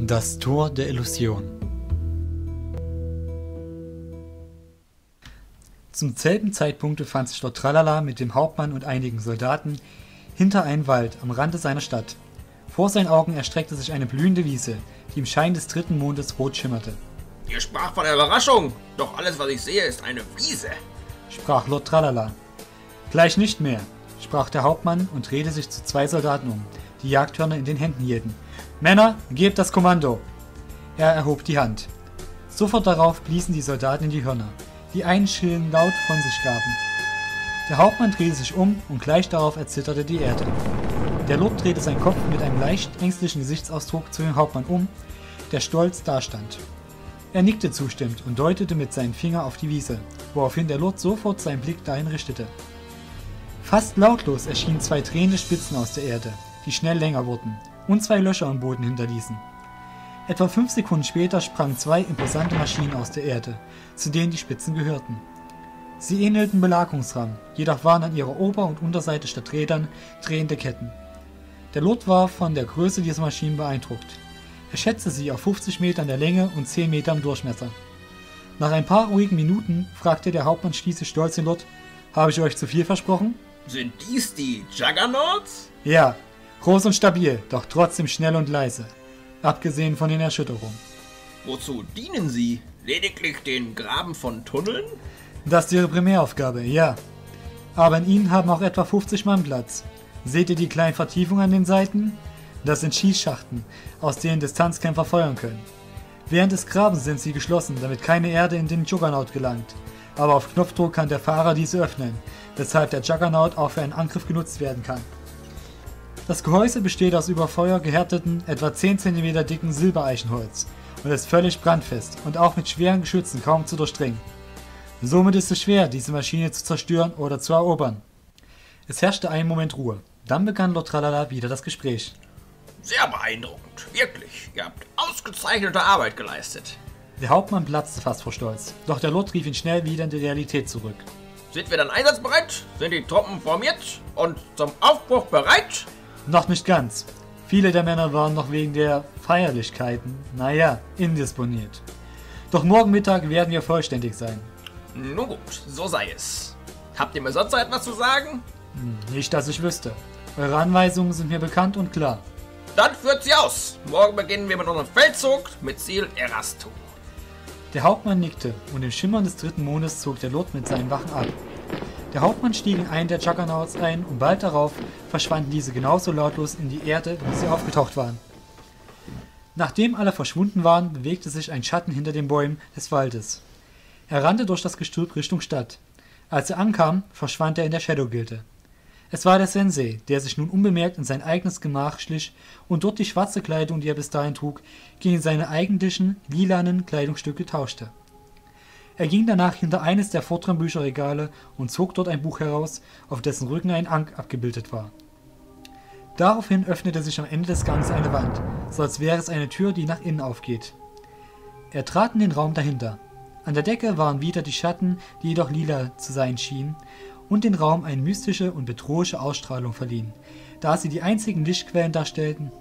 Das Tor der Illusion. Zum selben Zeitpunkt befand sich dort Tralala mit dem Hauptmann und einigen Soldaten hinter einem Wald am Rande seiner Stadt. Vor seinen Augen erstreckte sich eine blühende Wiese, die im Schein des dritten Mondes rot schimmerte. Ihr sprach von einer Überraschung, doch alles, was ich sehe, ist eine Wiese, sprach Lord Tralala. Gleich nicht mehr, sprach der Hauptmann und drehte sich zu zwei Soldaten um, die Jagdhörner in den Händen hielten. Männer, gebt das Kommando! Er erhob die Hand. Sofort darauf bliesen die Soldaten in die Hörner, die einen Schillen laut von sich gaben. Der Hauptmann drehte sich um und gleich darauf erzitterte die Erde. Der Lord drehte seinen Kopf mit einem leicht ängstlichen Gesichtsausdruck zu dem Hauptmann um, der stolz dastand. Er nickte zustimmend und deutete mit seinem Finger auf die Wiese, woraufhin der Lord sofort seinen Blick dahin richtete. Fast lautlos erschienen zwei drehende Spitzen aus der Erde, die schnell länger wurden und zwei Löcher im Boden hinterließen. Etwa 5 Sekunden später sprangen zwei imposante Maschinen aus der Erde, zu denen die Spitzen gehörten. Sie ähnelten Belagerungsrammen, jedoch waren an ihrer Ober- und Unterseite statt Rädern drehende Ketten. Der Lord war von der Größe dieser Maschinen beeindruckt. Er schätzte sie auf 50 Meter in der Länge und 10 Meter im Durchmesser. Nach ein paar ruhigen Minuten fragte der Hauptmann schließlich stolz den Lord: Habe ich euch zu viel versprochen? Sind dies die Juggernauts? Ja, groß und stabil, doch trotzdem schnell und leise. Abgesehen von den Erschütterungen. Wozu dienen sie? Lediglich den Graben von Tunneln? Das ist ihre Primäraufgabe, ja. Aber in ihnen haben auch etwa 50 Mann Platz. Seht ihr die kleinen Vertiefungen an den Seiten? Das sind Schießschachten, aus denen Distanzkämpfer feuern können. Während des Grabens sind sie geschlossen, damit keine Erde in den Juggernaut gelangt. Aber auf Knopfdruck kann der Fahrer diese öffnen, weshalb der Juggernaut auch für einen Angriff genutzt werden kann. Das Gehäuse besteht aus über Feuer gehärteten, etwa 10 cm dicken Silbereichenholz und ist völlig brandfest und auch mit schweren Geschützen kaum zu durchdringen. Somit ist es schwer, diese Maschine zu zerstören oder zu erobern. Es herrschte einen Moment Ruhe. Dann begann Lord Tralala wieder das Gespräch. Sehr beeindruckend, wirklich. Ihr habt ausgezeichnete Arbeit geleistet. Der Hauptmann platzte fast vor Stolz, doch der Lord rief ihn schnell wieder in die Realität zurück. Sind wir dann einsatzbereit? Sind die Truppen formiert und zum Aufbruch bereit? Noch nicht ganz. Viele der Männer waren noch wegen der Feierlichkeiten, indisponiert. Doch morgen Mittag werden wir vollständig sein. Nun gut, so sei es. Habt ihr mir sonst noch etwas zu sagen? Nicht, dass ich wüsste. Eure Anweisungen sind mir bekannt und klar. Dann führt sie aus. Morgen beginnen wir mit unserem Feldzug mit Ziel Erastu. Der Hauptmann nickte und im Schimmern des dritten Mondes zog der Lord mit seinen Wachen ab. Der Hauptmann stieg in einen der Juggernauts ein und bald darauf verschwanden diese genauso lautlos in die Erde, wie sie aufgetaucht waren. Nachdem alle verschwunden waren, bewegte sich ein Schatten hinter den Bäumen des Waldes. Er rannte durch das Gestrüpp Richtung Stadt. Als er ankam, verschwand er in der Shadow-Gilde. Es war der Sensei, der sich nun unbemerkt in sein eigenes Gemach schlich und dort die schwarze Kleidung, die er bis dahin trug, gegen seine eigentlichen, lilanen Kleidungsstücke tauschte. Er ging danach hinter eines der vorderen Bücherregale und zog dort ein Buch heraus, auf dessen Rücken ein Ankh abgebildet war. Daraufhin öffnete sich am Ende des Gangs eine Wand, so als wäre es eine Tür, die nach innen aufgeht. Er trat in den Raum dahinter. An der Decke waren wieder die Schatten, die jedoch lila zu sein schienen, und den Raum eine mystische und bedrohliche Ausstrahlung verliehen, da sie die einzigen Lichtquellen darstellten.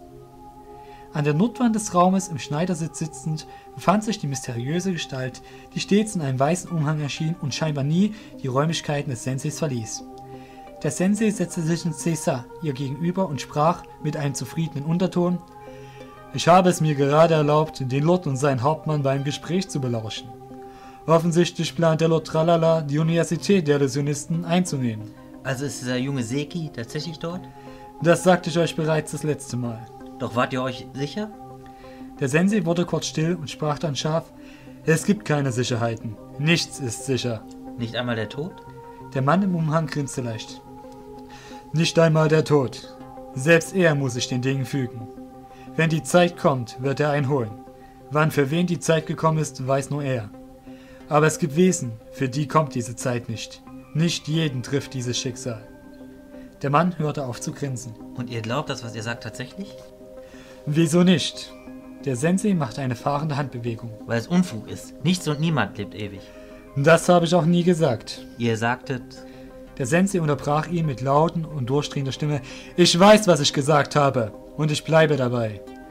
An der Nordwand des Raumes im Schneidersitz sitzend befand sich die mysteriöse Gestalt, die stets in einem weißen Umhang erschien und scheinbar nie die Räumlichkeiten des Senseis verließ. Der Sensei setzte sich in Seiza ihr gegenüber und sprach mit einem zufriedenen Unterton: Ich habe es mir gerade erlaubt, den Lord und seinen Hauptmann beim Gespräch zu belauschen. Offensichtlich plant der Lord Tralala, die Universität der Illusionisten einzunehmen. Also ist dieser junge Seki tatsächlich dort? Das sagte ich euch bereits das letzte Mal. Doch wart ihr euch sicher? Der Sensei wurde kurz still und sprach dann scharf: Es gibt keine Sicherheiten. Nichts ist sicher. Nicht einmal der Tod? Der Mann im Umhang grinste leicht. Nicht einmal der Tod. Selbst er muss sich den Dingen fügen. Wenn die Zeit kommt, wird er einholen. Wann für wen die Zeit gekommen ist, weiß nur er. Aber es gibt Wesen, für die kommt diese Zeit nicht. Nicht jeden trifft dieses Schicksal. Der Mann hörte auf zu grinsen. Und ihr glaubt das, was ihr sagt, tatsächlich? Wieso nicht? Der Sensei machte eine fahrende Handbewegung. Weil es Unfug ist. Nichts und niemand lebt ewig. Das habe ich auch nie gesagt. Ihr sagtet... Der Sensei unterbrach ihn mit lauten und durchdringender Stimme: Ich weiß, was ich gesagt habe, und ich bleibe dabei.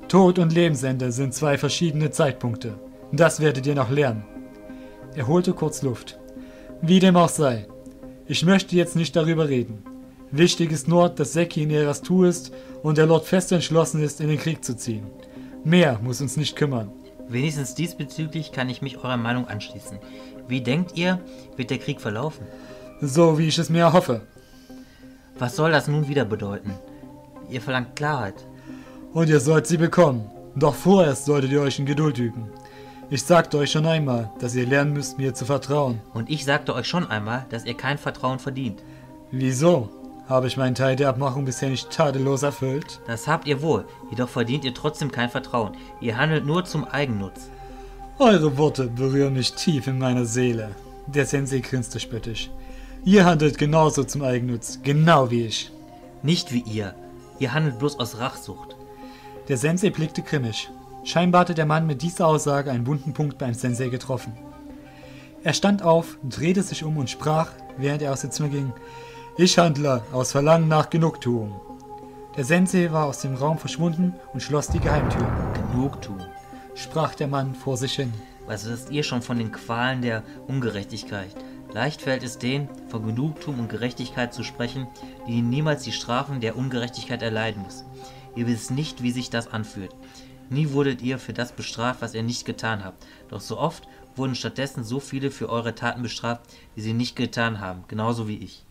Tod und Lebensende sind zwei verschiedene Zeitpunkte. Das werdet ihr noch lernen. Er holte kurz Luft. Wie dem auch sei. Ich möchte jetzt nicht darüber reden. Wichtig ist nur, dass Seki in Erastu ist und der Lord fest entschlossen ist, in den Krieg zu ziehen. Mehr muss uns nicht kümmern. Wenigstens diesbezüglich kann ich mich eurer Meinung anschließen. Wie denkt ihr, wird der Krieg verlaufen? So wie ich es mir erhoffe. Was soll das nun wieder bedeuten? Ihr verlangt Klarheit. Und ihr sollt sie bekommen. Doch vorerst solltet ihr euch in Geduld üben. Ich sagte euch schon einmal, dass ihr lernen müsst, mir zu vertrauen. Und ich sagte euch schon einmal, dass ihr kein Vertrauen verdient. Wieso? Habe ich meinen Teil der Abmachung bisher nicht tadellos erfüllt? Das habt ihr wohl, jedoch verdient ihr trotzdem kein Vertrauen. Ihr handelt nur zum Eigennutz. Eure Worte berühren mich tief in meiner Seele. Der Sensei grinste spöttisch. Ihr handelt genauso zum Eigennutz, genau wie ich. Nicht wie ihr. Ihr handelt bloß aus Rachsucht. Der Sensei blickte grimmig. Scheinbar hatte der Mann mit dieser Aussage einen wunden Punkt beim Sensei getroffen. Er stand auf, drehte sich um und sprach, während er aus dem Zimmer ging: Ich handle aus Verlangen nach Genugtuung. Der Sensei war aus dem Raum verschwunden und schloss die Geheimtür. Genugtuung, Sprach der Mann vor sich hin. was wisst ihr schon von den Qualen der Ungerechtigkeit? Leicht fällt es denen, von Genugtuung und Gerechtigkeit zu sprechen, die niemals die Strafen der Ungerechtigkeit erleiden müssen. Ihr wisst nicht, wie sich das anfühlt. Nie wurdet ihr für das bestraft, was ihr nicht getan habt. Doch so oft wurden stattdessen so viele für eure Taten bestraft, die sie nicht getan haben, genauso wie ich.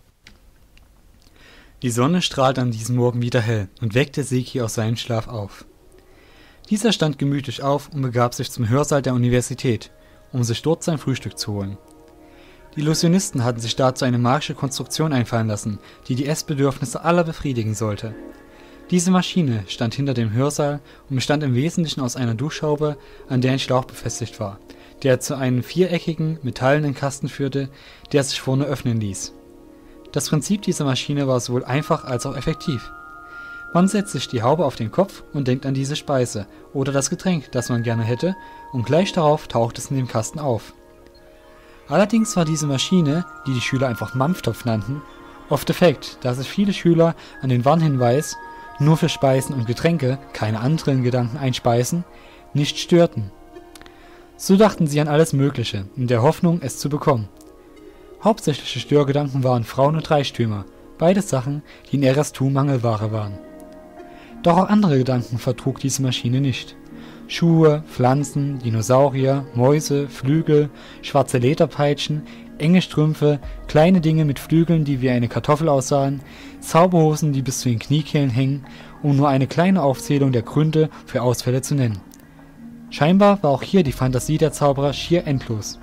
Die Sonne strahlte an diesem Morgen wieder hell und weckte Seki aus seinem Schlaf auf. Dieser stand gemütlich auf und begab sich zum Hörsaal der Universität, um sich dort sein Frühstück zu holen. Die Illusionisten hatten sich dazu eine magische Konstruktion einfallen lassen, die die Essbedürfnisse aller befriedigen sollte. Diese Maschine stand hinter dem Hörsaal und bestand im Wesentlichen aus einer Duschhaube, an der ein Schlauch befestigt war, der zu einem viereckigen, metallenen Kasten führte, der sich vorne öffnen ließ. Das Prinzip dieser Maschine war sowohl einfach als auch effektiv. Man setzt sich die Haube auf den Kopf und denkt an diese Speise oder das Getränk, das man gerne hätte, und gleich darauf taucht es in dem Kasten auf. Allerdings war diese Maschine, die die Schüler einfach Mampftopf nannten, oft defekt, da sich viele Schüler an den Warnhinweis „Nur für Speisen und Getränke, keine anderen Gedanken einspeisen" nicht störten. So dachten sie an alles Mögliche, in der Hoffnung, es zu bekommen. Hauptsächliche Störgedanken waren Frauen und Reichtümer, beides Sachen, die in Erastu Mangelware waren. Doch auch andere Gedanken vertrug diese Maschine nicht. Schuhe, Pflanzen, Dinosaurier, Mäuse, Flügel, schwarze Lederpeitschen, enge Strümpfe, kleine Dinge mit Flügeln, die wie eine Kartoffel aussahen, Zauberhosen, die bis zu den Kniekehlen hängen, um nur eine kleine Aufzählung der Gründe für Ausfälle zu nennen. Scheinbar war auch hier die Fantasie der Zauberer schier endlos.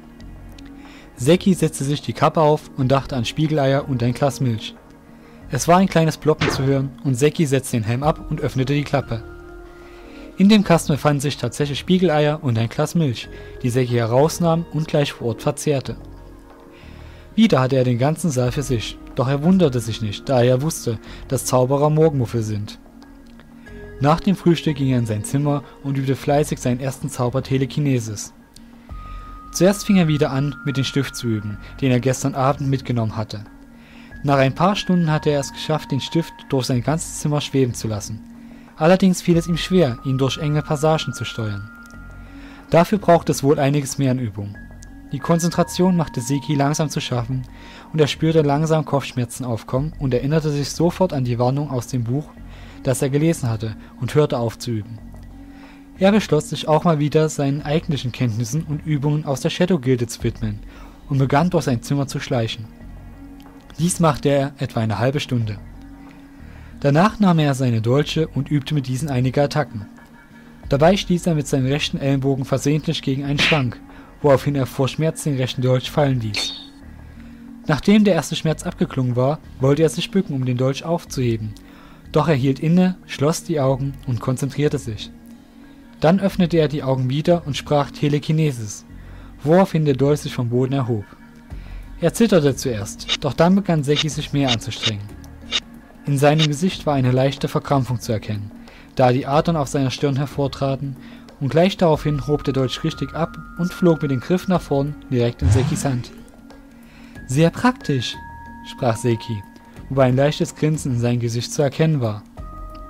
Seki setzte sich die Kappe auf und dachte an Spiegeleier und ein Glas Milch. Es war ein kleines Ploppen zu hören und Seki setzte den Helm ab und öffnete die Klappe. In dem Kasten befanden sich tatsächlich Spiegeleier und ein Glas Milch, die Seki herausnahm und gleich vor Ort verzehrte. Wieder hatte er den ganzen Saal für sich, doch er wunderte sich nicht, da er wusste, dass Zauberer Morgenmuffel sind. Nach dem Frühstück ging er in sein Zimmer und übte fleißig seinen ersten Zauber Telekinesis. Zuerst fing er wieder an, mit dem Stift zu üben, den er gestern Abend mitgenommen hatte. Nach ein paar Stunden hatte er es geschafft, den Stift durch sein ganzes Zimmer schweben zu lassen. Allerdings fiel es ihm schwer, ihn durch enge Passagen zu steuern. Dafür brauchte es wohl einiges mehr an Übung. Die Konzentration machte Seki langsam zu schaffen und er spürte langsam Kopfschmerzen aufkommen und erinnerte sich sofort an die Warnung aus dem Buch, das er gelesen hatte, und hörte auf zu üben. Er beschloss, sich auch mal wieder seinen eigentlichen Kenntnissen und Übungen aus der Shadow-Gilde zu widmen und begann durch sein Zimmer zu schleichen. Dies machte er etwa eine halbe Stunde. Danach nahm er seine Dolche und übte mit diesen einige Attacken. Dabei stieß er mit seinem rechten Ellenbogen versehentlich gegen einen Schrank, woraufhin er vor Schmerz den rechten Dolch fallen ließ. Nachdem der erste Schmerz abgeklungen war, wollte er sich bücken, um den Dolch aufzuheben, doch er hielt inne, schloss die Augen und konzentrierte sich. Dann öffnete er die Augen wieder und sprach Telekinesis, woraufhin der Dolch sich vom Boden erhob. Er zitterte zuerst, doch dann begann Seki sich mehr anzustrengen. In seinem Gesicht war eine leichte Verkrampfung zu erkennen, da die Adern auf seiner Stirn hervortraten, und gleich daraufhin hob der Dolch richtig ab und flog mit dem Griff nach vorn direkt in Sekis Hand. »Sehr praktisch«, sprach Seki, wobei ein leichtes Grinsen in seinem Gesicht zu erkennen war.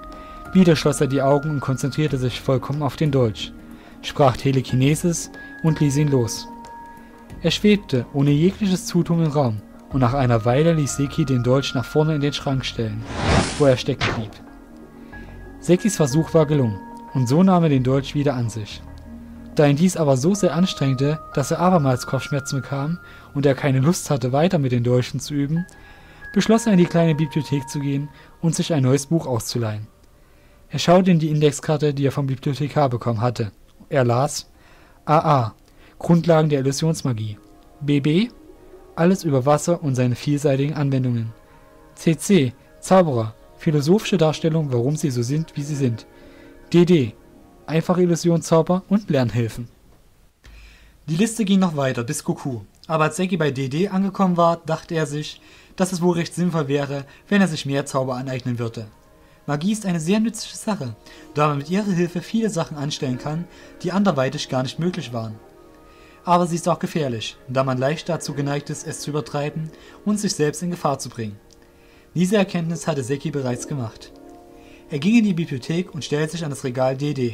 Wieder schloss er die Augen und konzentrierte sich vollkommen auf den Dolch, sprach Telekinesis und ließ ihn los. Er schwebte ohne jegliches Zutun im Raum, und nach einer Weile ließ Seki den Dolch nach vorne in den Schrank stellen, wo er stecken blieb. Sekis Versuch war gelungen, und so nahm er den Dolch wieder an sich. Da ihn dies aber so sehr anstrengte, dass er abermals Kopfschmerzen bekam und er keine Lust hatte, weiter mit den Dolchen zu üben, beschloss er, in die kleine Bibliothek zu gehen und sich ein neues Buch auszuleihen. Er schaute in die Indexkarte, die er vom Bibliothekar bekommen hatte. Er las: AA, Grundlagen der Illusionsmagie. BB, alles über Wasser und seine vielseitigen Anwendungen. CC, Zauberer, philosophische Darstellung, warum sie so sind, wie sie sind. DD, einfache Illusionszauber und Lernhilfen. Die Liste ging noch weiter bis Goku, aber als Seki bei DD angekommen war, dachte er sich, dass es wohl recht sinnvoll wäre, wenn er sich mehr Zauber aneignen würde. Magie ist eine sehr nützliche Sache, da man mit ihrer Hilfe viele Sachen anstellen kann, die anderweitig gar nicht möglich waren. Aber sie ist auch gefährlich, da man leicht dazu geneigt ist, es zu übertreiben und sich selbst in Gefahr zu bringen. Diese Erkenntnis hatte Seki bereits gemacht. Er ging in die Bibliothek und stellte sich an das Regal DD.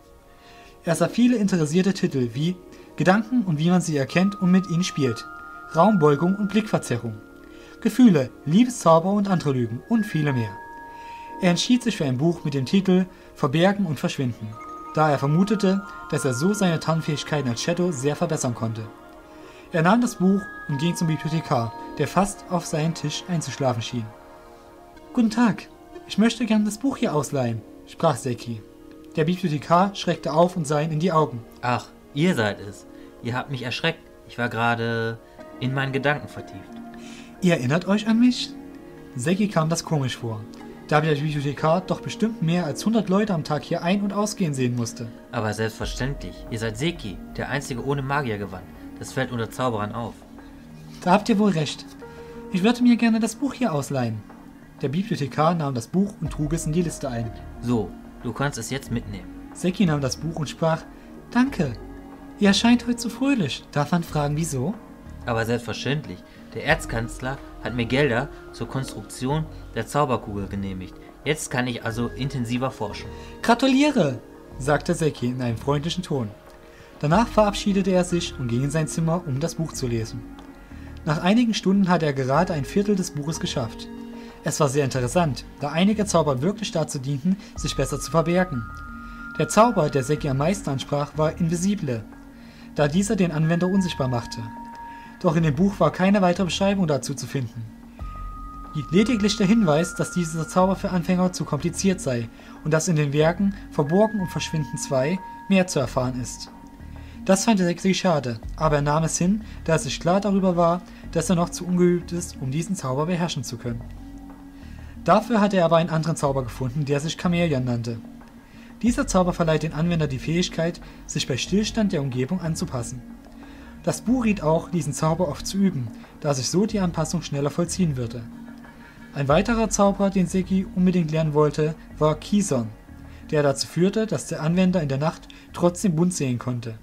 Er sah viele interessierte Titel wie Gedanken und wie man sie erkennt und mit ihnen spielt, Raumbeugung und Blickverzerrung, Gefühle, Liebeszauber und andere Lügen und viele mehr. Er entschied sich für ein Buch mit dem Titel Verbergen und Verschwinden, da er vermutete, dass er so seine Tarnfähigkeiten als Shadow sehr verbessern konnte. Er nahm das Buch und ging zum Bibliothekar, der fast auf seinen Tisch einzuschlafen schien. »Guten Tag, ich möchte gern das Buch hier ausleihen«, sprach Seki. Der Bibliothekar schreckte auf und sah ihn in die Augen. »Ach, ihr seid es. Ihr habt mich erschreckt. Ich war gerade in meinen Gedanken vertieft.« »Ihr erinnert euch an mich?« Seki kam das komisch vor, da der Bibliothekar doch bestimmt mehr als 100 Leute am Tag hier ein- und ausgehen sehen musste. »Aber selbstverständlich. Ihr seid Seki, der Einzige ohne Magiergewand. Das fällt unter Zauberern auf.« »Da habt ihr wohl recht. Ich würde mir gerne das Buch hier ausleihen.« Der Bibliothekar nahm das Buch und trug es in die Liste ein. »So, du kannst es jetzt mitnehmen.« Seki nahm das Buch und sprach: »Danke. Ihr erscheint heute so fröhlich. Darf man fragen, wieso?« »Aber selbstverständlich. Der Erzkanzler hat mir Gelder zur Konstruktion der Zauberkugel genehmigt. Jetzt kann ich also intensiver forschen.« »Gratuliere«, sagte Seki in einem freundlichen Ton. Danach verabschiedete er sich und ging in sein Zimmer, um das Buch zu lesen. Nach einigen Stunden hatte er gerade ein Viertel des Buches geschafft. Es war sehr interessant, da einige Zauber wirklich dazu dienten, sich besser zu verbergen. Der Zauber, der Seki am meisten ansprach, war Invisible, da dieser den Anwender unsichtbar machte. Doch in dem Buch war keine weitere Beschreibung dazu zu finden. Lediglich der Hinweis, dass dieser Zauber für Anfänger zu kompliziert sei und dass in den Werken Verborgen und Verschwinden 2 mehr zu erfahren ist. Das fand Seki schade, aber er nahm es hin, da er sich klar darüber war, dass er noch zu ungeübt ist, um diesen Zauber beherrschen zu können. Dafür hatte er aber einen anderen Zauber gefunden, der sich Chamäleon nannte. Dieser Zauber verleiht den Anwender die Fähigkeit, sich bei Stillstand der Umgebung anzupassen. Das Buch riet auch, diesen Zauber oft zu üben, da sich so die Anpassung schneller vollziehen würde. Ein weiterer Zauber, den Seki unbedingt lernen wollte, war Kison, der dazu führte, dass der Anwender in der Nacht trotzdem bunt sehen konnte.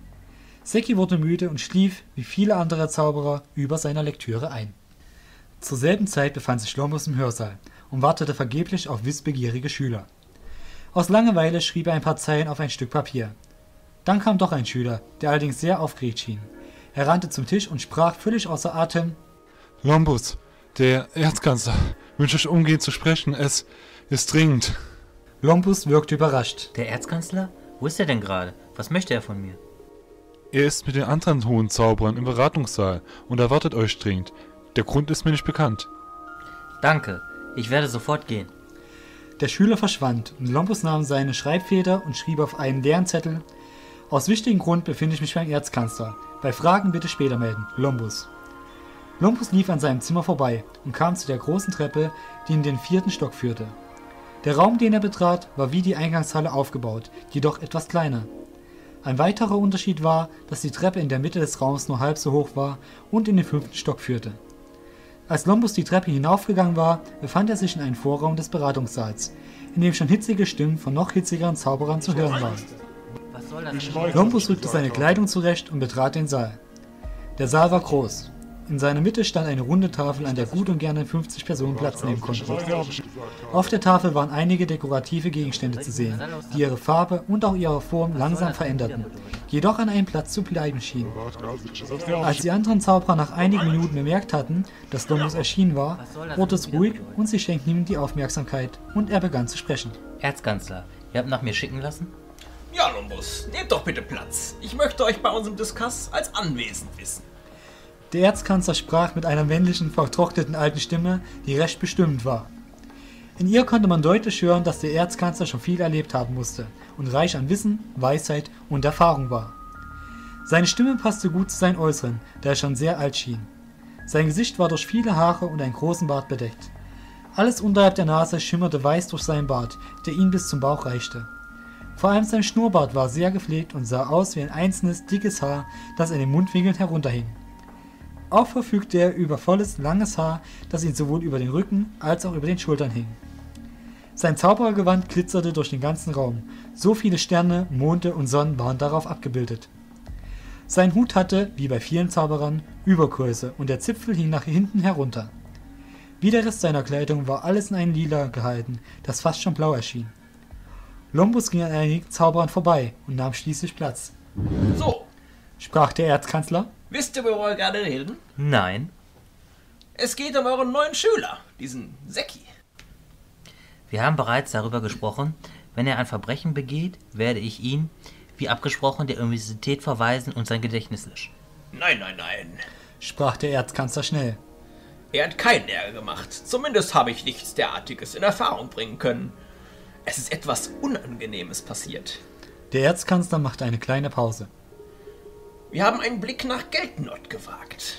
Seki wurde müde und schlief, wie viele andere Zauberer, über seiner Lektüre ein. Zur selben Zeit befand sich Lombus im Hörsaal und wartete vergeblich auf wissbegierige Schüler. Aus Langeweile schrieb er ein paar Zeilen auf ein Stück Papier. Dann kam doch ein Schüler, der allerdings sehr aufgeregt schien. Er rannte zum Tisch und sprach völlig außer Atem: »Lombus, der Erzkanzler, wünscht euch umgehend zu sprechen. Es ist dringend.« Lombus wirkte überrascht. »Der Erzkanzler? Wo ist er denn gerade? Was möchte er von mir?« »Er ist mit den anderen hohen Zauberern im Beratungssaal und erwartet euch dringend. Der Grund ist mir nicht bekannt.« »Danke, ich werde sofort gehen.« Der Schüler verschwand und Lombus nahm seine Schreibfeder und schrieb auf einen leeren Zettel: »Aus wichtigem Grund befinde ich mich beim Erzkanzler. Bei Fragen bitte später melden. Lombus.« Lombus lief an seinem Zimmer vorbei und kam zu der großen Treppe, die in den 4. Stock führte. Der Raum, den er betrat, war wie die Eingangshalle aufgebaut, jedoch etwas kleiner. Ein weiterer Unterschied war, dass die Treppe in der Mitte des Raums nur halb so hoch war und in den 5. Stock führte. Als Lombus die Treppe hinaufgegangen war, befand er sich in einem Vorraum des Beratungssaals, in dem schon hitzige Stimmen von noch hitzigeren Zauberern zu hören waren. Was soll das? Lombus rückte seine Kleidung zurecht und betrat den Saal. Der Saal war groß. In seiner Mitte stand eine runde Tafel, an der gut und gerne 50 Personen Platz nehmen konnten. Auf der Tafel waren einige dekorative Gegenstände zu sehen, die ihre Farbe und auch ihre Form langsam veränderten, jedoch an einem Platz zu bleiben schienen. Als die anderen Zauberer nach einigen Minuten bemerkt hatten, dass Lombus erschienen war, wurde es ruhig und sie schenkten ihm die Aufmerksamkeit und er begann zu sprechen. Erzkanzler, ihr habt nach mir schicken lassen? Ja, Lombus, nehmt doch bitte Platz. Ich möchte euch bei unserem Diskurs als anwesend wissen. Der Erzkanzler sprach mit einer männlichen, vertrockneten alten Stimme, die recht bestimmend war. In ihr konnte man deutlich hören, dass der Erzkanzler schon viel erlebt haben musste und reich an Wissen, Weisheit und Erfahrung war. Seine Stimme passte gut zu seinem Äußeren, da er schon sehr alt schien. Sein Gesicht war durch viele Haare und einen großen Bart bedeckt. Alles unterhalb der Nase schimmerte weiß durch seinen Bart, der ihm bis zum Bauch reichte. Vor allem sein Schnurrbart war sehr gepflegt und sah aus wie ein einzelnes, dickes Haar, das in den Mundwinkeln herunterhing. Auch verfügte er über volles, langes Haar, das ihm sowohl über den Rücken als auch über den Schultern hing. Sein Zauberergewand glitzerte durch den ganzen Raum, so viele Sterne, Monde und Sonnen waren darauf abgebildet. Sein Hut hatte, wie bei vielen Zauberern, Übergröße und der Zipfel hing nach hinten herunter. Wie der Rest seiner Kleidung war alles in ein Lila gehalten, das fast schon blau erschien. Lombus ging an einigen Zauberern vorbei und nahm schließlich Platz. So, Sprach der Erzkanzler. wisst ihr, worüber wir gerade reden? Nein. Es geht um euren neuen Schüler, diesen Säcki. Wir haben bereits darüber gesprochen, wenn er ein Verbrechen begeht, werde ich ihn, wie abgesprochen, der Universität verweisen und sein Gedächtnis löschen. Nein, nein, nein. Sprach der Erzkanzler schnell. Er hat keinen Ärger gemacht. Zumindest habe ich nichts derartiges in Erfahrung bringen können. Es ist etwas Unangenehmes passiert. Der Erzkanzler machte eine kleine Pause. Wir haben einen Blick nach Geldnot gewagt.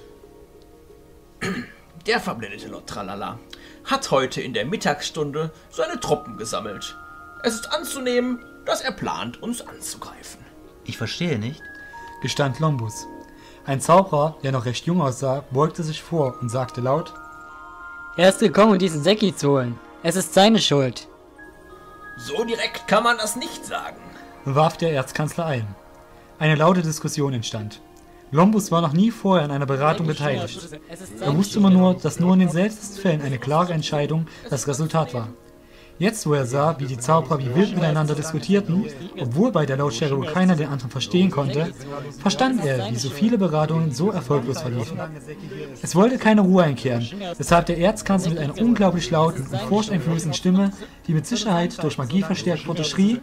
Der verblendete Lord Tralala hat heute in der Mittagsstunde seine Truppen gesammelt. Es ist anzunehmen, dass er plant, uns anzugreifen. Ich verstehe nicht. Gestand Lombus. Ein Zauberer, der noch recht jung aussah, beugte sich vor und sagte laut: Er ist gekommen, um diesen Säcki zu holen. Es ist seine Schuld. So direkt kann man das nicht sagen. Warf der Erzkanzler ein. Eine laute Diskussion entstand. Lombus war noch nie vorher an einer Beratung beteiligt. Er wusste immer nur, dass nur in den seltensten Fällen eine klare Entscheidung das Resultat war. Jetzt, wo er sah, wie die Zauberer wie wild miteinander diskutierten, obwohl bei der Lautstärke wohl keiner den anderen verstehen konnte, verstand er, wie so viele Beratungen so erfolglos verliefen. Es wollte keine Ruhe einkehren, weshalb der Erzkanzler mit einer unglaublich lauten und furchteinflößenden Stimme, die mit Sicherheit durch Magie verstärkt wurde, schrie: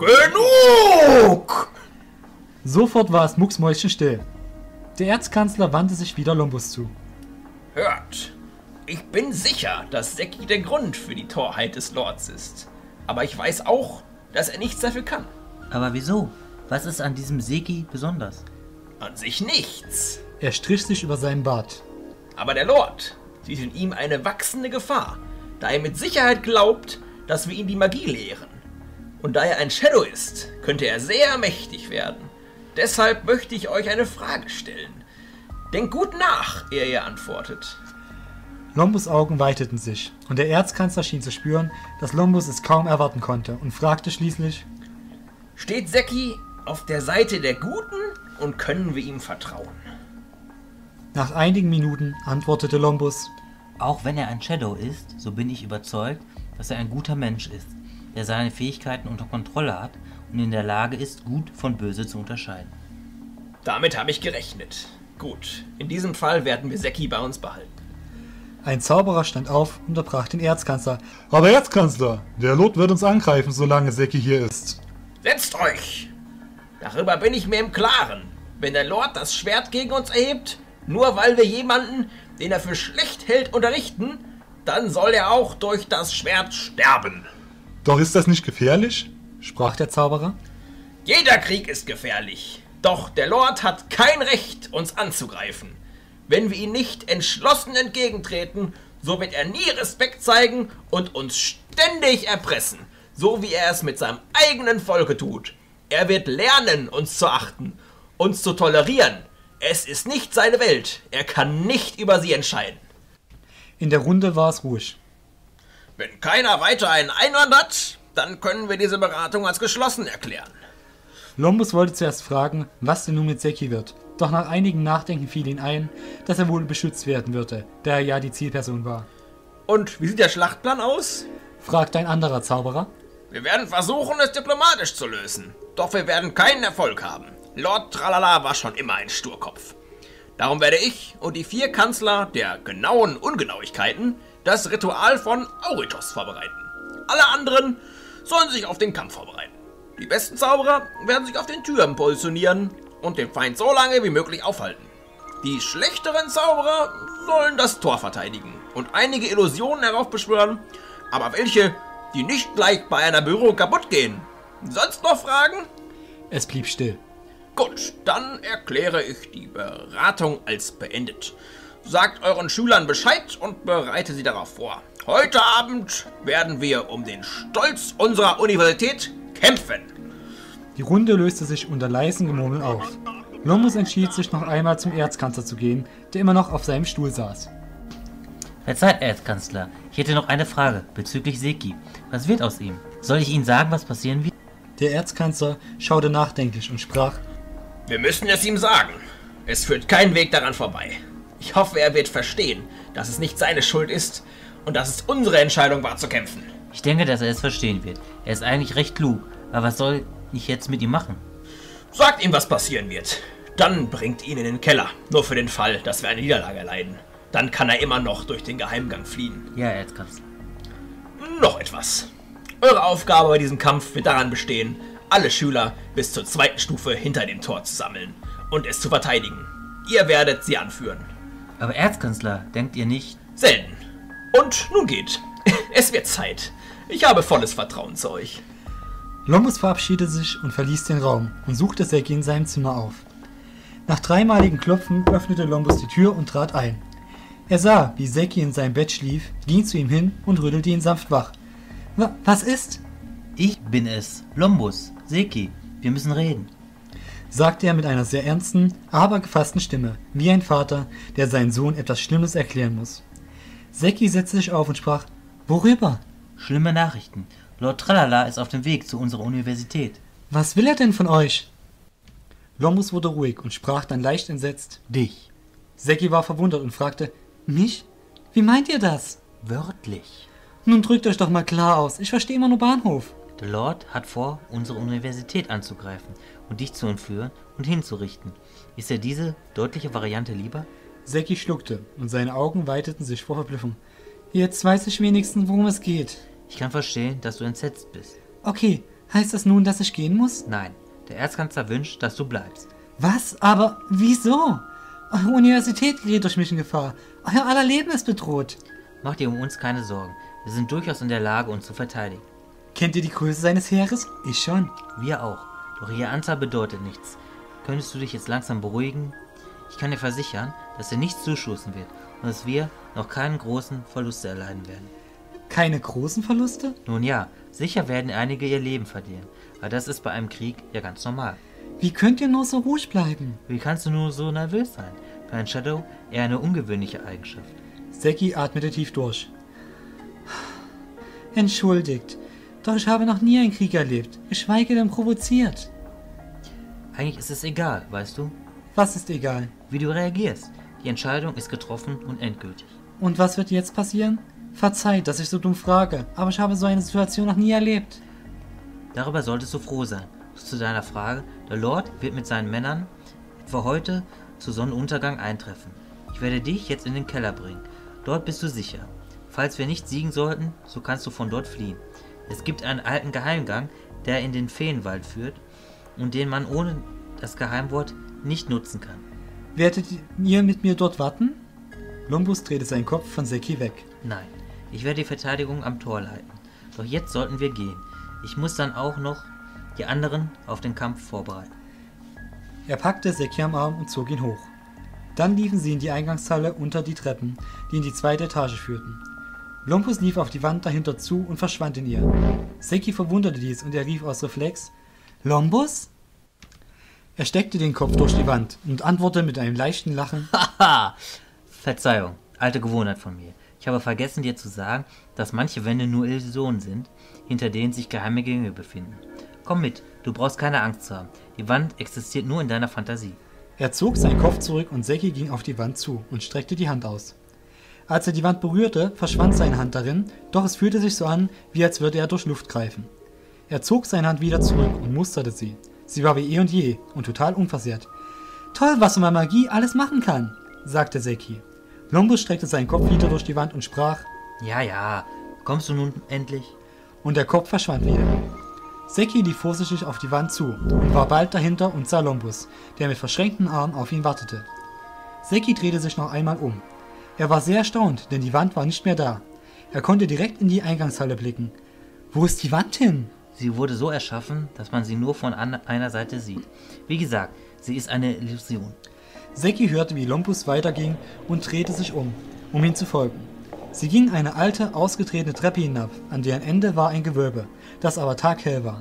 Genug! Sofort war es mucksmäuschenstill. Der Erzkanzler wandte sich wieder Lombus zu. Hört, ich bin sicher, dass Säcki der Grund für die Torheit des Lords ist. Aber ich weiß auch, dass er nichts dafür kann. Aber wieso? Was ist an diesem Säcki besonders? An sich nichts. Er strich sich über seinen Bart. Aber der Lord sieht in ihm eine wachsende Gefahr, da er mit Sicherheit glaubt, dass wir ihn die Magie lehren. Und da er ein Shadow ist, könnte er sehr mächtig werden. Deshalb möchte ich euch eine Frage stellen. Denkt gut nach, ehe ihr antwortet. Lombus' Augen weiteten sich, und der Erzkanzler schien zu spüren, dass Lombus es kaum erwarten konnte, und fragte schließlich: Steht Säcki auf der Seite der Guten und können wir ihm vertrauen? Nach einigen Minuten antwortete Lombus: Auch wenn er ein Shadow ist, so bin ich überzeugt, dass er ein guter Mensch ist, der seine Fähigkeiten unter Kontrolle hat und in der Lage ist, gut von böse zu unterscheiden. Damit habe ich gerechnet. Gut, in diesem Fall werden wir Säcki bei uns behalten. Ein Zauberer stand auf und unterbrach den Erzkanzler. Aber Erzkanzler, der Lord wird uns angreifen, solange Säcki hier ist. Setzt euch! Darüber bin ich mir im Klaren. Wenn der Lord das Schwert gegen uns erhebt, nur weil wir jemanden, den er für schlecht hält, unterrichten, dann soll er auch durch das Schwert sterben. Doch ist das nicht gefährlich? Sprach der Zauberer. Jeder Krieg ist gefährlich. Doch der Lord hat kein Recht, uns anzugreifen. Wenn wir ihm nicht entschlossen entgegentreten, so wird er nie Respekt zeigen und uns ständig erpressen, so wie er es mit seinem eigenen Volke tut. Er wird lernen, uns zu achten, uns zu tolerieren. Es ist nicht seine Welt. Er kann nicht über sie entscheiden. In der Runde war es ruhig. Wenn keiner weiter einen Einwand hat, dann können wir diese Beratung als geschlossen erklären. Lombus wollte zuerst fragen, was denn nun mit Seki wird. Doch nach einigem Nachdenken fiel ihm ein, dass er wohl beschützt werden würde, da er ja die Zielperson war. Und wie sieht der Schlachtplan aus? Fragte ein anderer Zauberer. Wir werden versuchen, es diplomatisch zu lösen. Doch wir werden keinen Erfolg haben. Lord Tralala war schon immer ein Sturkopf. Darum werde ich und die 4 Kanzler der genauen Ungenauigkeiten das Ritual von Auritos vorbereiten. Alle anderen sollen sich auf den Kampf vorbereiten. Die besten Zauberer werden sich auf den Türmen positionieren und den Feind so lange wie möglich aufhalten. Die schlechteren Zauberer sollen das Tor verteidigen und einige Illusionen heraufbeschwören, aber welche, die nicht gleich bei einer Berührung kaputt gehen. Sonst noch Fragen? Es blieb still. Gut, dann erkläre ich die Beratung als beendet. Sagt euren Schülern Bescheid und bereite sie darauf vor. Heute Abend werden wir um den Stolz unserer Universität kämpfen. Die Runde löste sich unter leisem Gemurmel auf. Lombus entschied sich noch einmal zum Erzkanzler zu gehen, der immer noch auf seinem Stuhl saß. Verzeiht, Erzkanzler, ich hätte noch eine Frage bezüglich Seki. Was wird aus ihm? Soll ich Ihnen sagen, was passieren wird? Der Erzkanzler schaute nachdenklich und sprach: Wir müssen es ihm sagen. Es führt kein Weg daran vorbei. Ich hoffe, er wird verstehen, dass es nicht seine Schuld ist und dass es unsere Entscheidung war zu kämpfen. Ich denke, dass er es verstehen wird. Er ist eigentlich recht klug, aber was soll ich jetzt mit ihm machen? Sagt ihm, was passieren wird. Dann bringt ihn in den Keller, nur für den Fall, dass wir eine Niederlage erleiden. Dann kann er immer noch durch den Geheimgang fliehen. Ja, Erzkanzler. Noch etwas. Eure Aufgabe bei diesem Kampf wird daran bestehen, alle Schüler bis zur 2. Stufe hinter dem Tor zu sammeln und es zu verteidigen. Ihr werdet sie anführen. Aber Erzkanzler, denkt ihr nicht? Selten. Und nun geht. Es wird Zeit. Ich habe volles Vertrauen zu euch. Lombus verabschiedete sich und verließ den Raum und suchte Seki in seinem Zimmer auf. Nach 3-maligen Klopfen öffnete Lombus die Tür und trat ein. Er sah, wie Seki in seinem Bett schlief, ging zu ihm hin und rüttelte ihn sanft wach. Was ist? Ich bin es, Lombus, Seki. Wir müssen reden. Sagte er mit einer sehr ernsten, aber gefassten Stimme, wie ein Vater, der seinen Sohn etwas Schlimmes erklären muss. Seki setzte sich auf und sprach: Worüber? Schlimme Nachrichten. Lord Tralala ist auf dem Weg zu unserer Universität. Was will er denn von euch? Lombus wurde ruhig und sprach dann leicht entsetzt: Dich. Seki war verwundert und fragte: Mich? Wie meint ihr das? Wörtlich. Nun drückt euch doch mal klar aus, ich verstehe immer nur Bahnhof. Der Lord hat vor, unsere Universität anzugreifen und dich zu entführen und hinzurichten. Ist dir diese deutliche Variante lieber? Seki schluckte und seine Augen weiteten sich vor Verblüffung. Jetzt weiß ich wenigstens, worum es geht. Ich kann verstehen, dass du entsetzt bist. Okay, heißt das nun, dass ich gehen muss? Nein, der Erzkanzler wünscht, dass du bleibst. Was? Aber wieso? Eure Universität gerät durch mich in Gefahr. Euer aller Leben ist bedroht. Mach dir um uns keine Sorgen. Wir sind durchaus in der Lage, uns zu verteidigen. Kennt ihr die Größe seines Heeres? Ich schon. Wir auch. Doch ihre Anzahl bedeutet nichts. Könntest du dich jetzt langsam beruhigen? Ich kann dir versichern, dass er nichts zustoßen wird und dass wir noch keinen großen Verluste erleiden werden. Keine großen Verluste? Nun ja, sicher werden einige ihr Leben verlieren. Aber das ist bei einem Krieg ja ganz normal. Wie könnt ihr nur so ruhig bleiben? Wie kannst du nur so nervös sein? Für einen Shadow eher eine ungewöhnliche Eigenschaft. Seki atmete tief durch. Entschuldigt, doch ich habe noch nie einen Krieg erlebt, geschweige denn provoziert. Eigentlich ist es egal, weißt du? Was ist egal? Wie du reagierst. Die Entscheidung ist getroffen und endgültig. Und was wird jetzt passieren? Verzeiht, dass ich so dumm frage, aber ich habe so eine Situation noch nie erlebt. Darüber solltest du froh sein. Zu deiner Frage, der Lord wird mit seinen Männern etwa heute zu Sonnenuntergang eintreffen. Ich werde dich jetzt in den Keller bringen. Dort bist du sicher. Falls wir nicht siegen sollten, so kannst du von dort fliehen. Es gibt einen alten Geheimgang, der in den Feenwald führt und den man ohne das Geheimwort nicht nutzen kann. Werdet ihr mit mir dort warten? Lombus drehte seinen Kopf von Seki weg. Nein, ich werde die Verteidigung am Tor leiten. Doch jetzt sollten wir gehen. Ich muss dann auch noch die anderen auf den Kampf vorbereiten. Er packte Seki am Arm und zog ihn hoch. Dann liefen sie in die Eingangshalle unter die Treppen, die in die 2. Etage führten. Lombus lief auf die Wand dahinter zu und verschwand in ihr. Seki verwunderte dies und er rief aus Reflex: Lombus? Er steckte den Kopf durch die Wand und antwortete mit einem leichten Lachen: Haha! Verzeihung, alte Gewohnheit von mir. Ich habe vergessen dir zu sagen, dass manche Wände nur Illusionen sind, hinter denen sich geheime Gänge befinden. Komm mit, du brauchst keine Angst zu haben. Die Wand existiert nur in deiner Fantasie. Er zog seinen Kopf zurück und Zeki ging auf die Wand zu und streckte die Hand aus. Als er die Wand berührte, verschwand seine Hand darin, doch es fühlte sich so an, wie als würde er durch Luft greifen. Er zog seine Hand wieder zurück und musterte sie. Sie war wie eh und je und total unversehrt. »Toll, was man Magie alles machen kann«, sagte Zeki. Lombus streckte seinen Kopf wieder durch die Wand und sprach, Ja, kommst du nun endlich? und der Kopf verschwand wieder. Zeki lief vorsichtig auf die Wand zu und war bald dahinter und sah Lombus, der mit verschränkten Armen auf ihn wartete. Zeki drehte sich noch einmal um. Er war sehr erstaunt, denn die Wand war nicht mehr da. Er konnte direkt in die Eingangshalle blicken. Wo ist die Wand hin? Sie wurde so erschaffen, dass man sie nur von einer Seite sieht. Wie gesagt, sie ist eine Illusion. Zeki hörte, wie Lombus weiterging und drehte sich um ihm zu folgen. Sie ging eine alte, ausgetretene Treppe hinab, an deren Ende war ein Gewölbe, das aber taghell war.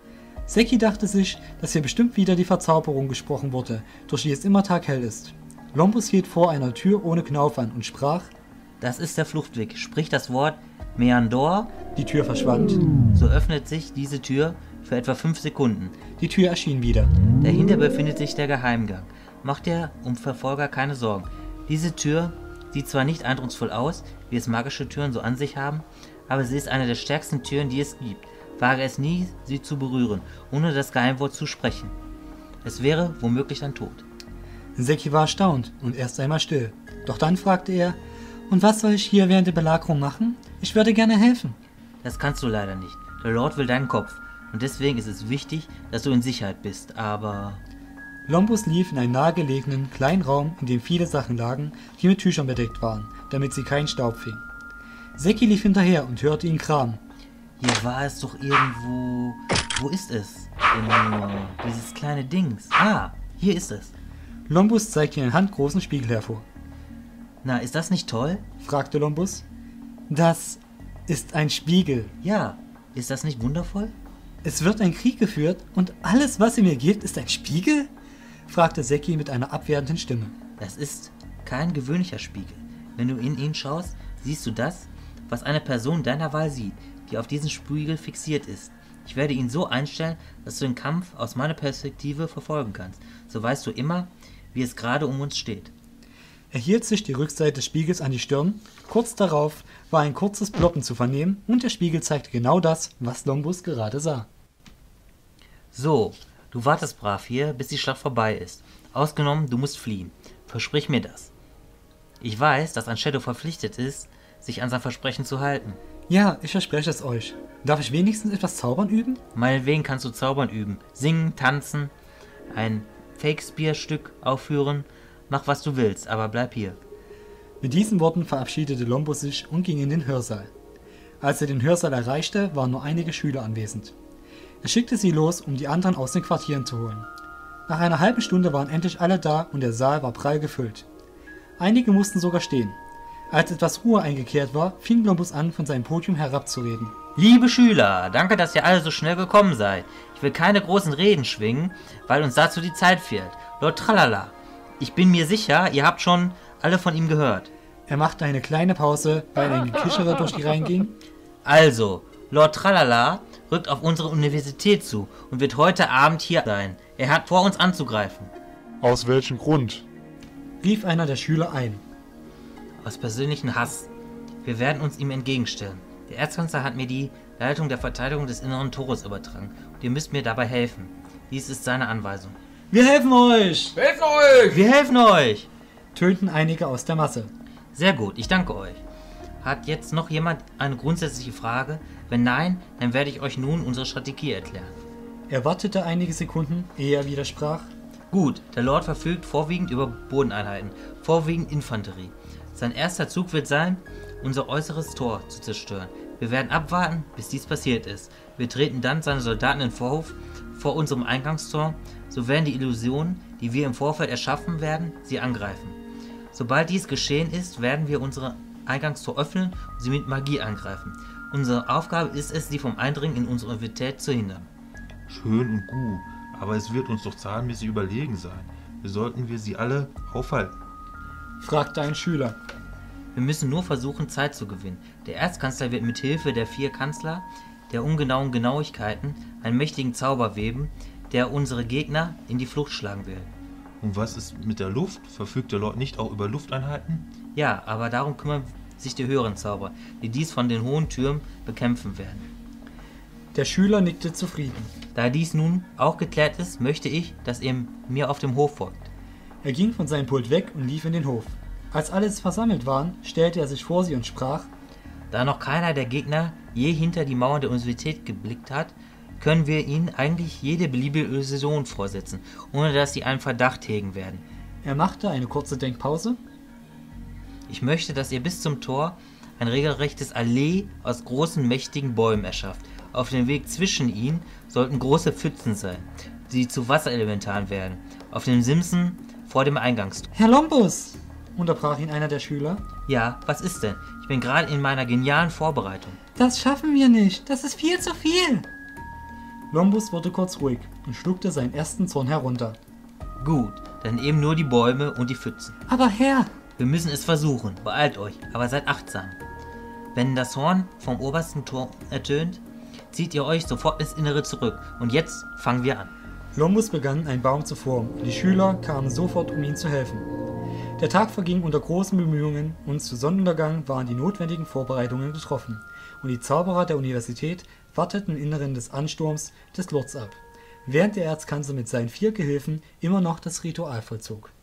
Zeki dachte sich, dass hier bestimmt wieder die Verzauberung gesprochen wurde, durch die es immer taghell ist. Lombus hielt vor einer Tür ohne Knauf an und sprach, Das ist der Fluchtweg. Sprich das Wort Meandor, die Tür verschwand, so öffnet sich diese Tür für etwa 5 Sekunden. die Tür erschien wieder. Dahinter befindet sich der Geheimgang. Mach dir um Verfolger keine Sorgen. Diese Tür sieht zwar nicht eindrucksvoll aus, wie es magische Türen so an sich haben, aber sie ist eine der stärksten Türen, die es gibt. Wage es nie, sie zu berühren, ohne das Geheimwort zu sprechen. Es wäre womöglich dein Tod. Zeki war erstaunt und erst einmal still. Doch dann fragte er, und was soll ich hier während der Belagerung machen? Ich würde gerne helfen. Das kannst du leider nicht. Der Lord will deinen Kopf. Und deswegen ist es wichtig, dass du in Sicherheit bist, aber... Lombus lief in einen nahegelegenen kleinen Raum, in dem viele Sachen lagen, die mit Tüchern bedeckt waren, damit sie keinen Staub fingen. Zeki lief hinterher und hörte ihn kramen. Hier war es doch irgendwo... Wo ist es? Denn nur dieses kleine Dings. Ah, hier ist es. Lombus zeigte einen handgroßen Spiegel hervor. Na, ist das nicht toll? Fragte Lombus. Das ist ein Spiegel. Ja, ist das nicht wundervoll? Es wird ein Krieg geführt und alles, was ihr mir gebt, ist ein Spiegel? Fragte Zeki mit einer abwertenden Stimme. Das ist kein gewöhnlicher Spiegel. Wenn du in ihn schaust, siehst du das, was eine Person deiner Wahl sieht, die auf diesen Spiegel fixiert ist. Ich werde ihn so einstellen, dass du den Kampf aus meiner Perspektive verfolgen kannst. So weißt du immer, wie es gerade um uns steht. Er hielt sich die Rückseite des Spiegels an die Stirn. Kurz darauf war ein kurzes Ploppen zu vernehmen und der Spiegel zeigte genau das, was Lombus gerade sah. So, du wartest brav hier, bis die Schlacht vorbei ist. Ausgenommen, du musst fliehen. Versprich mir das. Ich weiß, dass ein Shadow verpflichtet ist, sich an sein Versprechen zu halten. Ja, ich verspreche es euch. Darf ich wenigstens etwas Zaubern üben? Meinetwegen kannst du Zaubern üben. Singen, tanzen, ein Shakespeare-Stück aufführen. Mach, was du willst, aber bleib hier. Mit diesen Worten verabschiedete Lombus sich und ging in den Hörsaal. Als er den Hörsaal erreichte, waren nur einige Schüler anwesend. Er schickte sie los, um die anderen aus den Quartieren zu holen. Nach einer halben Stunde waren endlich alle da und der Saal war prall gefüllt. Einige mussten sogar stehen. Als etwas Ruhe eingekehrt war, fing Lombus an, von seinem Podium herabzureden. Liebe Schüler, danke, dass ihr alle so schnell gekommen seid. Ich will keine großen Reden schwingen, weil uns dazu die Zeit fehlt. Lord Tralala, ich bin mir sicher, ihr habt schon alle von ihm gehört. Er machte eine kleine Pause, weil ein Gekichere durch die Reihen ging. Also, Lord Tralala rückt auf unsere Universität zu und wird heute Abend hier sein. Er hat vor, uns anzugreifen. Aus welchem Grund? Rief einer der Schüler ein. Aus persönlichem Hass. Wir werden uns ihm entgegenstellen. Der Erzkanzler hat mir die Leitung der Verteidigung des inneren Tores übertragen und ihr müsst mir dabei helfen. Dies ist seine Anweisung. Wir helfen euch! Helft euch! Wir helfen euch! Tönten einige aus der Masse. Sehr gut, ich danke euch. Hat jetzt noch jemand eine grundsätzliche Frage? Wenn nein, dann werde ich euch nun unsere Strategie erklären. Er wartete einige Sekunden, ehe er widersprach. Gut, der Lord verfügt vorwiegend über Bodeneinheiten, vorwiegend Infanterie. Sein erster Zug wird sein, unser äußeres Tor zu zerstören. Wir werden abwarten, bis dies passiert ist. Wir treten dann seine Soldaten in Vorhof vor unserem Eingangstor, so werden die Illusionen, die wir im Vorfeld erschaffen werden, sie angreifen. Sobald dies geschehen ist, werden wir unsere Eingangstor öffnen und sie mit Magie angreifen. Unsere Aufgabe ist es, sie vom Eindringen in unsere Universität zu hindern. Schön und gut, aber es wird uns doch zahlenmäßig überlegen sein. Wie sollten wir sie alle aufhalten? Fragte ein Schüler. Wir müssen nur versuchen, Zeit zu gewinnen. Der Erzkanzler wird mit Hilfe der 4 Kanzler der ungenauen Genauigkeiten einen mächtigen Zauber weben, der unsere Gegner in die Flucht schlagen will. Und was ist mit der Luft? Verfügt der Lord nicht auch über Lufteinheiten? Ja, aber darum kümmern sich die höheren Zauber, die dies von den hohen Türmen bekämpfen werden. Der Schüler nickte zufrieden. Da dies nun auch geklärt ist, möchte ich, dass ihr mir auf dem Hof folgt. Er ging von seinem Pult weg und lief in den Hof. Als alles versammelt waren, stellte er sich vor sie und sprach: Da noch keiner der Gegner je hinter die Mauern der Universität geblickt hat, können wir ihnen eigentlich jede beliebige Illusion vorsetzen, ohne dass sie einen Verdacht hegen werden. Er machte eine kurze Denkpause. Ich möchte, dass ihr bis zum Tor ein regelrechtes Allee aus großen, mächtigen Bäumen erschafft. Auf dem Weg zwischen ihnen sollten große Pfützen sein, die zu Wasserelementaren werden. Auf dem Simsen vor dem Eingangstor. Herr Lombus! Unterbrach ihn einer der Schüler. Ja, was ist denn? Ich bin gerade in meiner genialen Vorbereitung. Das schaffen wir nicht. Das ist viel zu viel. Lombus wurde kurz ruhig und schluckte seinen ersten Zorn herunter. Gut, dann eben nur die Bäume und die Pfützen. Aber Herr! Wir müssen es versuchen. Beeilt euch, aber seid achtsam. Wenn das Horn vom obersten Tor ertönt, zieht ihr euch sofort ins Innere zurück. Und jetzt fangen wir an. Lombus begann, einen Baum zu formen, und die Schüler kamen sofort, um ihm zu helfen. Der Tag verging unter großen Bemühungen und zu Sonnenuntergang waren die notwendigen Vorbereitungen getroffen und die Zauberer der Universität warteten im Inneren des Ansturms des Lords ab, während der Erzkanzler mit seinen 4 Gehilfen immer noch das Ritual vollzog.